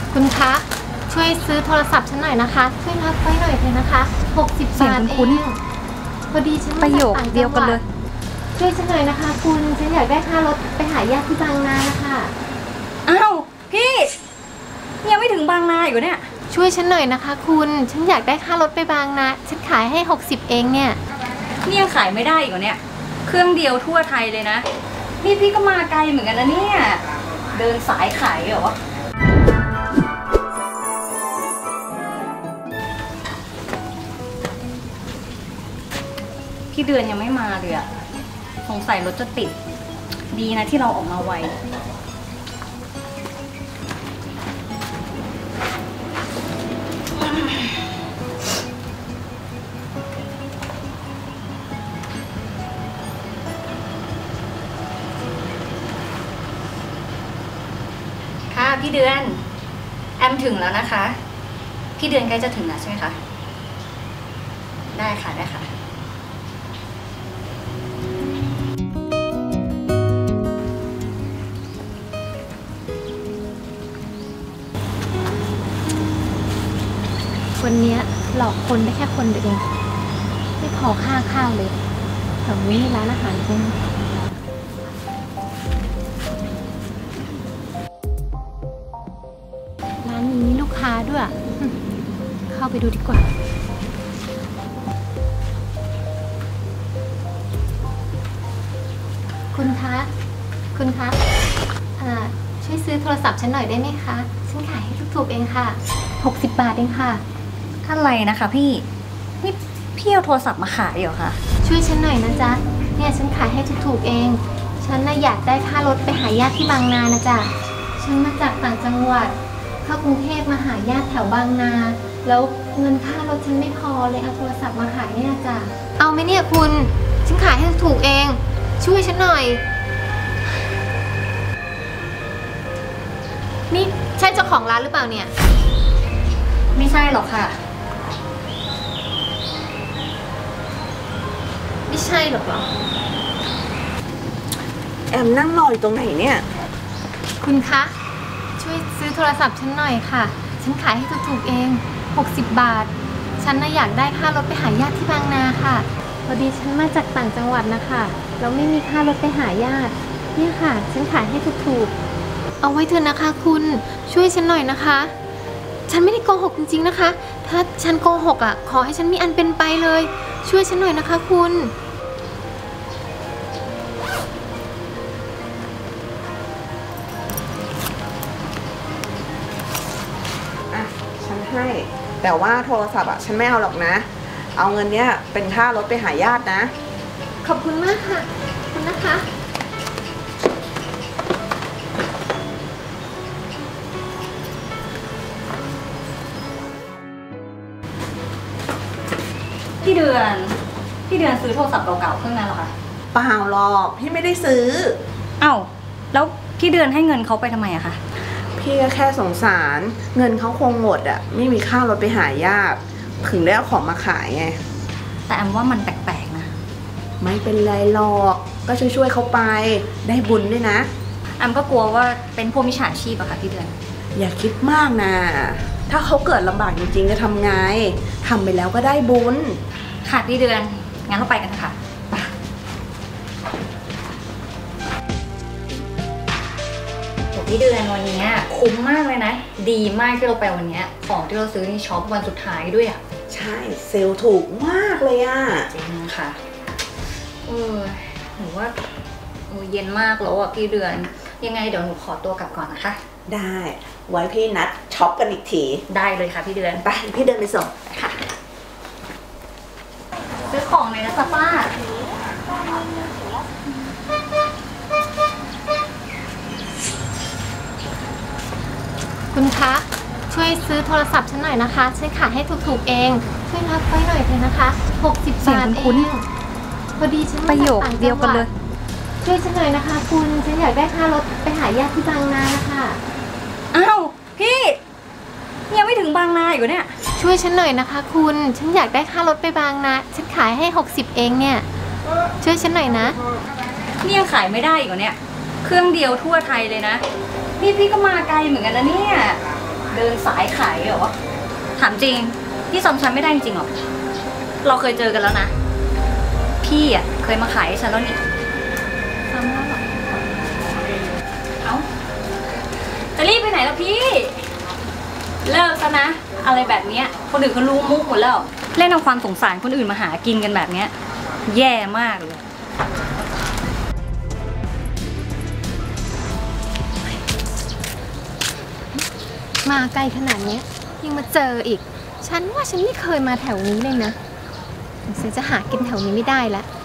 คุณคะช่วยซื้อโทรศัพท์ฉันหน่อยนะคะช่วยรับไว้หน่อยเถอะนะคะ60 บาทเองพอดีฉันมาจากต่างจังหวัดช่วยฉันหน่อยนะคะคุณฉันอยากได้ค่ารถไปหาญาติที่บางนานะคะอ้าวพี่ยังไม่ถึงบางนาอยู่เนี่ยช่วยฉันหน่อยนะคะคุณฉันอยากได้ค่ารถไปบางนาฉันขายให้60เองเนี่ยนี่ยังขายไม่ได้อีกเนี่ยเครื่องเดียวทั่วไทยเลยนะนี่พี่ก็มาไกลเหมือนกันนะเนี่ยเดินสายขายเหรอพี่เดือนยังไม่มาเลยอะสงสัยรถจะติดดีนะที่เราออกมาไวค่ะพี่เดือนแอมถึงแล้วนะคะพี่เดือนใกล้จะถึงแล้วใช่ไหมคะได้ค่ะได้ค่ะวันนี้หลอกคนได้แค่คนเดียวเองไม่พอค่าข้าวเลยแถวนี้มีร้านอาหารจริงร้านนี้มีลูกค้าด้วยเข้าไปดูดีกว่าคุณคะช่วยซื้อโทรศัพท์ฉันหน่อยได้ไหมคะฉันขายให้ถูกๆเองค่ะ60 บาทเองค่ะอะไรนะคะพี่นี่พี่เอาโทรศัพท์มาขายเหรอคะช่วยฉันหน่อยนะจ๊ะเนี่ยฉันขายให้ถูกๆเองฉันน่ะอยากได้ค่ารถไปหาญาติที่บางนานะจ๊ะฉันมาจากต่างจังหวัดเข้ากรุงเทพมาหาญาติแถวบางนาแล้วเงินค่ารถฉันไม่พอเลยเอาโทรศัพท์มาขายเนี่ยจ๊ะเอาไหมเนี่ยคุณฉันขายให้ถูกเองช่วยฉันหน่อยนี่ใช่เจ้าของร้านหรือเปล่าเนี่ยไม่ใช่หรอกค่ะไม่ใช่หรอกเหรอแอมนั่งรออยู่ตรงไหนเนี่ยคุณคะช่วยซื้อโทรศัพท์ฉันหน่อยค่ะฉันขายให้ถูกๆเอง60 บาทฉันน่ะอยากได้ค่ารถไปหาญาติที่บางนาค่ะพอดีฉันมาจากต่างจังหวัดนะคะแล้วไม่มีค่ารถไปหาญาติเนี่ยค่ะฉันขายให้ถูกๆเอาไว้เถอะนะคะคุณช่วยฉันหน่อยนะคะฉันไม่ได้โกหกจริงๆนะคะถ้าฉันโกหกอ่ะขอให้ฉันมีอันเป็นไปเลยช่วยฉันหน่อยนะคะคุณอ่ะฉันให้แต่ว่าโทรศัพท์ฉันไม่เอาหรอกนะเอาเงินเนี้ยเป็นค่ารถไปหาญาตินะขอบคุณมากค่ะขอบคุณนะคะพี่เดือนซื้อโทรศัพท์เก่าๆเครื่องนั้นเหรอคะเปล่าหรอกพี่ไม่ได้ซื้ออ้าวแล้วพี่เดือนให้เงินเขาไปทำไมอะคะพี่ก็แค่สงสารเงินเขาคงหมดอะไม่มีค่ารถไปหาญาติถึงได้เอาของมาขายไงแต่แอมว่ามันแปลกๆนะไม่เป็นไรหรอกก็ช่วยเขาไปได้บุญด้วยนะแอมก็กลัวว่าเป็นพวกมิจฉาชีพอะค่ะพี่เดือนอย่าคิดมากนะถ้าเขาเกิดลำบากจริงๆจะทำไงทำไปแล้วก็ได้บุญค่ะพี่เดือนงั้นเราไปกันค่ะพี่เดือนวันนี้คุ้มมากเลยนะดีมากที่เราไปวันนี้ของที่เราซื้อนี่ช็อปวันสุดท้ายด้วยอ่ะใช่เซลล์ถูกมากเลยอ่ะจริงค่ะหนูว่าเย็นมากแล้วอ่ะพี่เดือนยังไงเดี๋ยวหนูขอตัวกลับก่อนนะคะได้ไว้พี่นัดช็อปกันอีกทีได้เลยค่ะพี่เดือนไปพี่เดินไปส่งค่ะซื้อของเลยนะจ๊ะป้าคุณคะช่วยซื้อโทรศัพท์ฉันหน่อยนะคะฉันขายให้ถูกๆเองช่วยรับไว้หน่อยเถอะนะคะ60 บาทเองพอดีฉันมาจากต่างจังหวัดช่วยฉันหน่อยนะคะคุณฉันอยากได้ค่ารถไปหาญาติที่บางนานะคะอ้าวพี่ยังไม่ถึงบางนาอยู่เนี่ยช่วยฉันหน่อยนะคะคุณฉันอยากได้ค่ารถไปบางนาฉันขายให้60เองเนี่ยช่วยฉันหน่อยนะนี่ยังขายไม่ได้อีกเนี่ยเครื่องเดียวทั่วไทยเลยนะนี่พี่ก็มาไกลเหมือนกันนะเนี่ยเดินสายขายเหรอถามจริงพี่จำฉันไม่ได้จริงเหรอเราเคยเจอกันแล้วนะพี่อ่ะเคยมาขายให้ฉันแล้วนี่จำแล้วเหรอเอ้าจะรีบไปไหนล่ะพี่เลิกซะนะอะไรแบบเนี้ยคนอื่นเขารู้มุกหมดแล้วเล่นเอาความสงสารคนอื่นมาหากินกันแบบเนี้ยแย่มากเลยมาไกลขนาดเนี้ยยังมาเจออีก ฉันว่าฉันไม่เคยมาแถวนี้เลยนะสงสัยจะหากินแถวนี้ไม่ได้แล้ว